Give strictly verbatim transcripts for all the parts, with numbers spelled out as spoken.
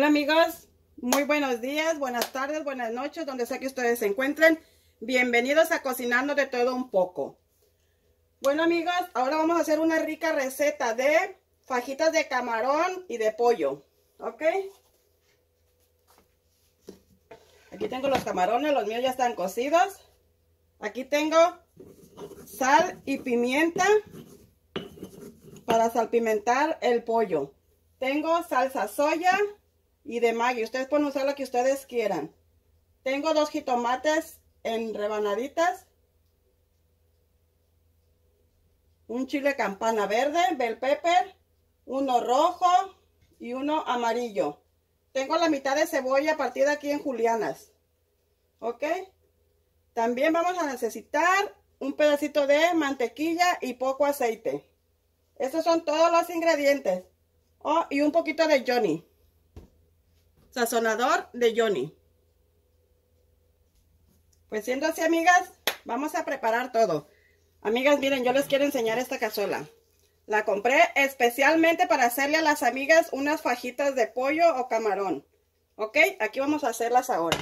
Hola amigos, muy buenos días, buenas tardes, buenas noches, donde sea que ustedes se encuentren. Bienvenidos a Cocinando de Todo Un Poco. Bueno amigos, ahora vamos a hacer una rica receta de fajitas de camarón y de pollo, ¿ok? Aquí tengo los camarones, los míos ya están cocidos. Aquí tengo sal y pimienta para salpimentar el pollo. Tengo salsa soya y de Maggi. Ustedes pueden usar lo que ustedes quieran. Tengo dos jitomates en rebanaditas. Un chile campana verde, bell pepper. Uno rojo y uno amarillo. Tengo la mitad de cebolla partida aquí en julianas. ¿Ok? También vamos a necesitar un pedacito de mantequilla y poco aceite. Estos son todos los ingredientes. Oh, y un poquito de Johnny. Sazonador de Johnny. Pues siendo así, amigas, vamos a preparar todo. Amigas, miren, yo les quiero enseñar esta cazuela. La compré especialmente para hacerle a las amigas unas fajitas de pollo o camarón. Ok, aquí vamos a hacerlas ahora.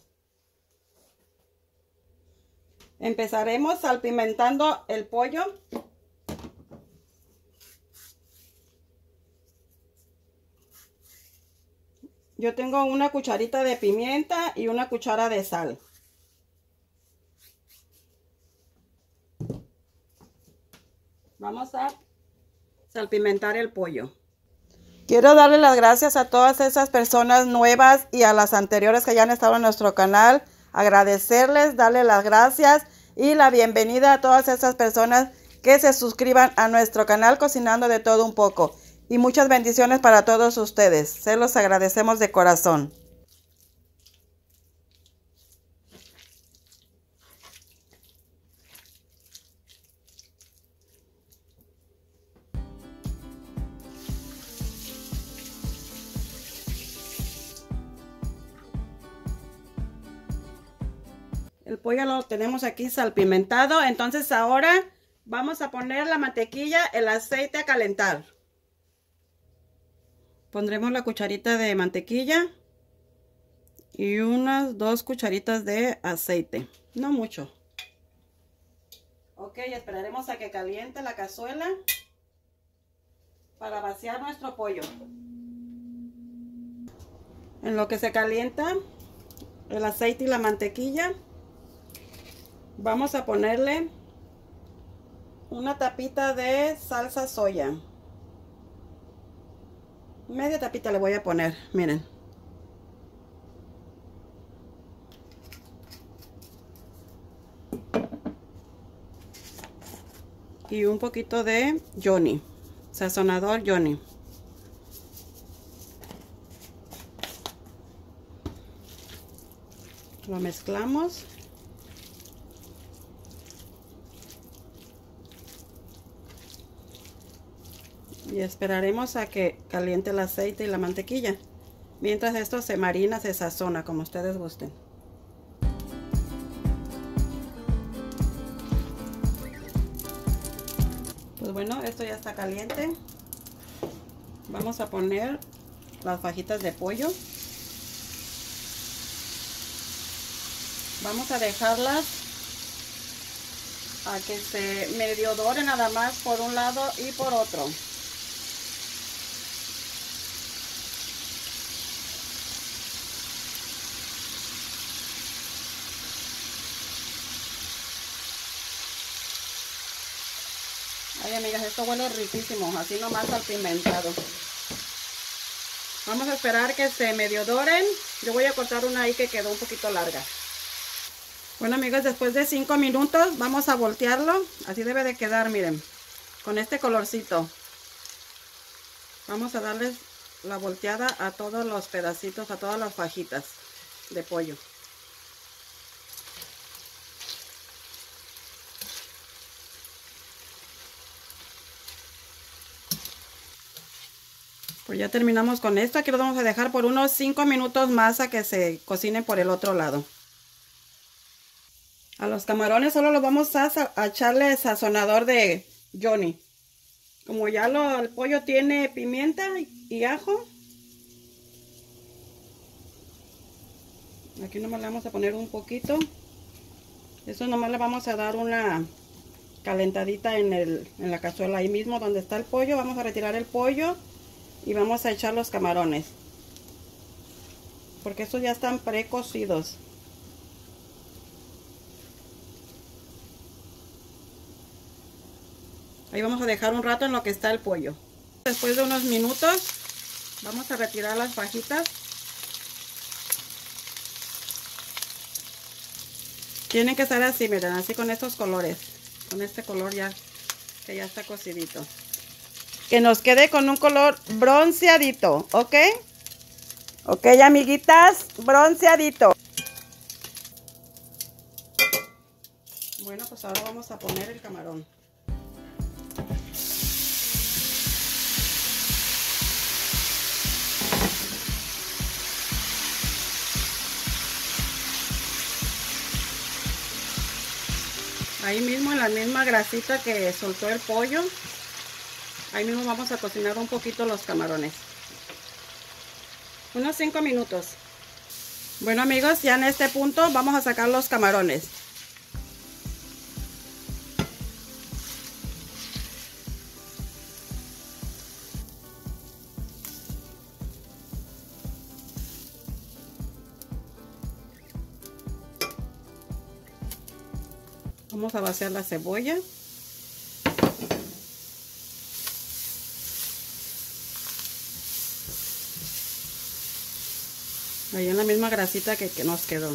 Empezaremos salpimentando el pollo. Yo tengo una cucharita de pimienta y una cuchara de sal. Vamos a salpimentar el pollo. Quiero darle las gracias a todas esas personas nuevas y a las anteriores que ya han estado en nuestro canal. Agradecerles, darle las gracias y la bienvenida a todas esas personas que se suscriban a nuestro canal Cocinando de Todo Un Poco. Y muchas bendiciones para todos ustedes. Se los agradecemos de corazón. El pollo lo tenemos aquí salpimentado. Entonces ahora vamos a poner la mantequilla, el aceite a calentar. Pondremos la cucharita de mantequilla y unas dos cucharitas de aceite. No mucho. Ok, esperaremos a que caliente la cazuela para vaciar nuestro pollo. En lo que se calienta el aceite y la mantequilla, vamos a ponerle una tapita de salsa soya. Media tapita le voy a poner, miren. Y un poquito de Johnny, sazonador Johnny. Lo mezclamos. Y esperaremos a que caliente el aceite y la mantequilla. Mientras esto se marina, se sazona, como ustedes gusten. Pues bueno, esto ya está caliente. Vamos a poner las fajitas de pollo. Vamos a dejarlas a que se medio doren nada más por un lado y por otro. Ay amigas, esto huele riquísimo, así nomás salpimentado. Vamos a esperar que se medio doren. Yo voy a cortar una ahí que quedó un poquito larga. Bueno amigas, después de cinco minutos vamos a voltearlo. Así debe de quedar, miren, con este colorcito. Vamos a darles la volteada a todos los pedacitos, a todas las fajitas de pollo. Pues ya terminamos con esto. Aquí lo vamos a dejar por unos cinco minutos más a que se cocine por el otro lado. A los camarones solo los vamos a, a echarle sazonador de Johnny. Como ya lo, el pollo tiene pimienta y, y ajo, Aquí nomás le vamos a poner un poquito. Eso nomás le vamos a dar una calentadita en, el, en la cazuela. Ahí mismo donde está el pollo, vamos a retirar el pollo y vamos a echar los camarones. Porque estos ya están precocidos. Ahí vamos a dejar un rato en lo que está el pollo. Después de unos minutos, vamos a retirar las fajitas. Tienen que estar así, miren, así con estos colores. Con este color ya, que ya está cocidito. Que nos quede con un color bronceadito, ¿ok? Ok, amiguitas, bronceadito. Bueno, pues ahora vamos a poner el camarón. Ahí mismo en la misma grasita que soltó el pollo, ahí mismo vamos a cocinar un poquito los camarones. Unos cinco minutos. Bueno amigos, ya en este punto vamos a sacar los camarones. Vamos a vaciar la cebolla. Ahí en la misma grasita que, que nos quedó.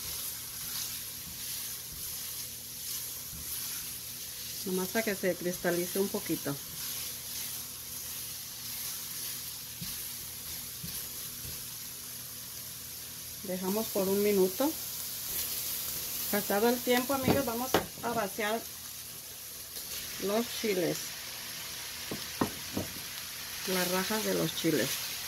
Nomás para que se cristalice un poquito. Dejamos por un minuto. Pasado el tiempo, amigos, vamos a vaciar los chiles. Las rajas de los chiles.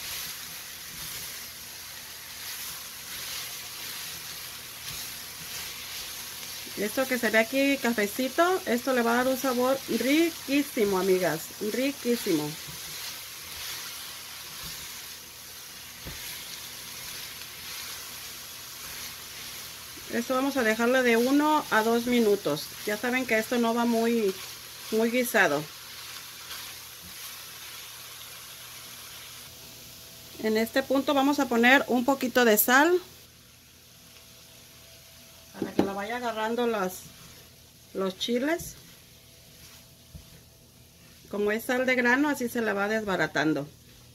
Esto que se ve aquí cafecito, esto le va a dar un sabor riquísimo, amigas, riquísimo. Esto vamos a dejarlo de uno a dos minutos. Ya saben que esto no va muy, muy guisado. En este punto vamos a poner un poquito de sal. Para que la vaya agarrando los, los chiles. Como es sal de grano, así se la va desbaratando.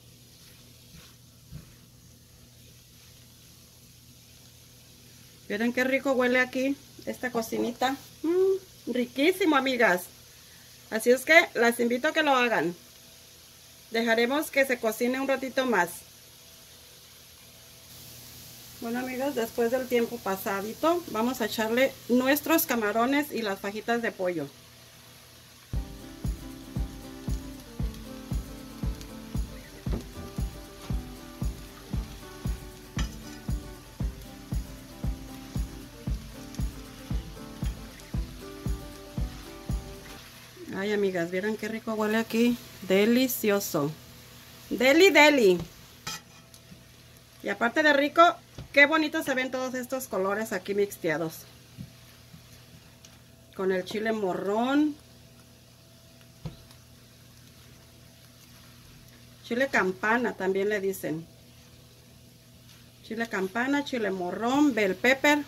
Miren qué rico huele aquí esta cocinita. Mm, riquísimo, amigas. Así es que las invito a que lo hagan. Dejaremos que se cocine un ratito más. Bueno, amigas, después del tiempo pasadito, vamos a echarle nuestros camarones y las fajitas de pollo. Ay, amigas, ¿vieron qué rico huele aquí? Delicioso. Deli, deli. Y aparte de rico, qué bonito se ven todos estos colores aquí mixteados. Con el chile morrón. Chile campana también le dicen. Chile campana, chile morrón, bell pepper.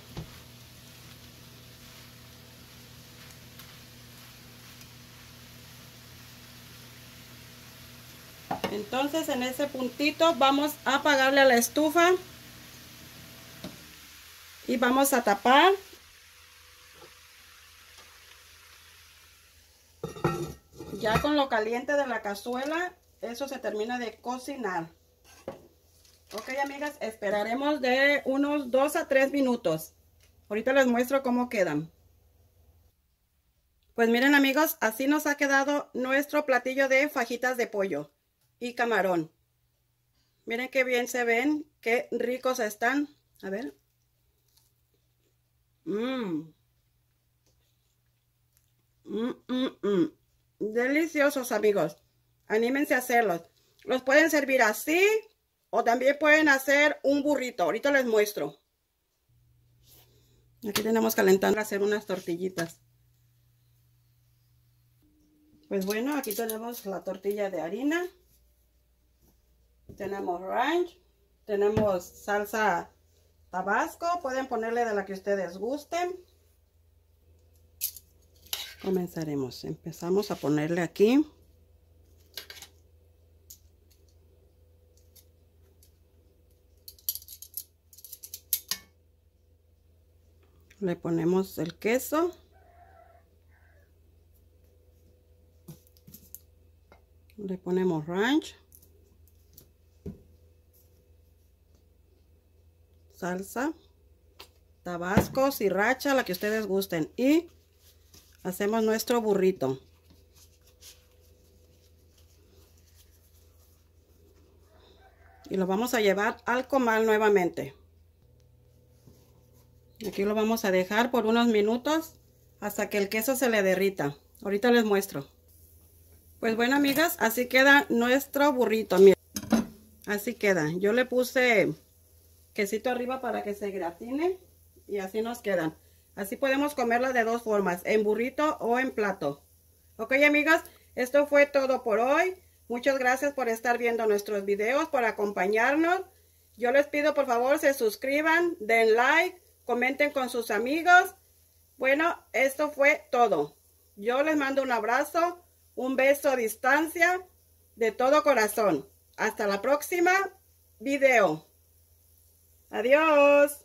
Entonces en ese puntito vamos a apagarle a la estufa y vamos a tapar. Ya con lo caliente de la cazuela, eso se termina de cocinar. Ok, amigas, esperaremos de unos dos a tres minutos. Ahorita les muestro cómo quedan. Pues miren, amigos, así nos ha quedado nuestro platillo de fajitas de pollo y camarón. Miren qué bien se ven, qué ricos están. A ver. Mmm. Mmm, mmm, mmm. Deliciosos, amigos. Anímense a hacerlos. Los pueden servir así o también pueden hacer un burrito. Ahorita les muestro. Aquí tenemos calentando para hacer unas tortillitas. Pues bueno, aquí tenemos la tortilla de harina. Tenemos ranch. Tenemos salsa Tabasco. Pueden ponerle de la que ustedes gusten. Comenzaremos. Empezamos a ponerle aquí. Le ponemos el queso. Le ponemos ranch. Salsa. Tabasco, sriracha, la que ustedes gusten. Y hacemos nuestro burrito. Y lo vamos a llevar al comal nuevamente. Aquí lo vamos a dejar por unos minutos hasta que el queso se le derrita. Ahorita les muestro. Pues bueno, amigas, así queda nuestro burrito. Miren, así queda. Yo le puse quesito arriba para que se gratine y así nos quedan. Así podemos comerla de dos formas, en burrito o en plato. Ok, amigas, esto fue todo por hoy. Muchas gracias por estar viendo nuestros videos, por acompañarnos. Yo les pido por favor se suscriban, den like, comenten con sus amigos. Bueno, esto fue todo. Yo les mando un abrazo, un beso a distancia de todo corazón. Hasta la próxima video. Adiós.